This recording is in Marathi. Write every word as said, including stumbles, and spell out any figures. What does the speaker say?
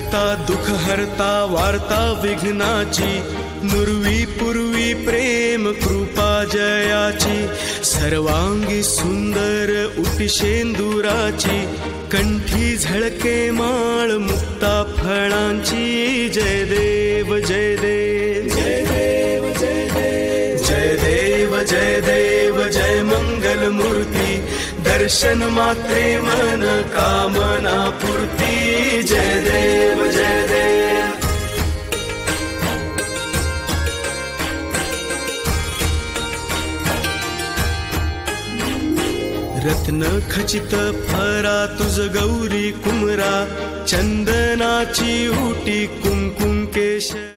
करता दुःख हरता वार्ता विघ्नाची, नुरवी पूर्वी प्रेम कृपा जयाची, सर्वांगी सुंदर उटी शेंदुराची, कंठी झळके माळ मुक्ता फळांची। जय देव जय देव जय देव जय देव जय देव जय देव जय मंगल मूर्ती, दर्शन मात्रे मन कामना पूर्ती। जय देव जय देव रत्न खचित फरा तुझ गौरी कुमरा, चंदनाची उटी कुंकुम केश।